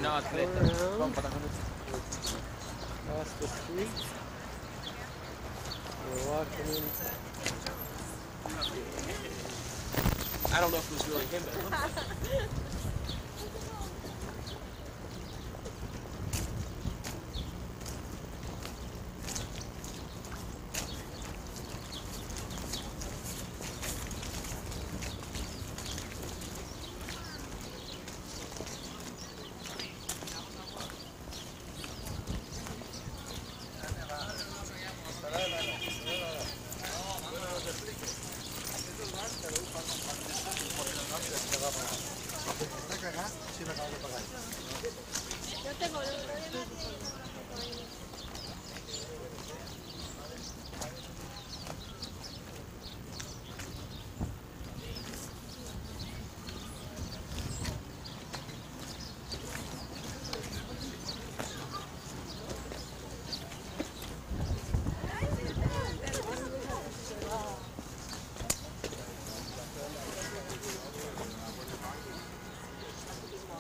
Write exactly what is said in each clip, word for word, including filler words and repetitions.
No, atleta. Vamos para acá. Across the street. We're walking in. I don't know if it was really him, but it looked like him.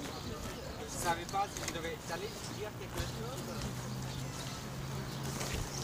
Je ne savais pas si je devais aller dire quelque chose.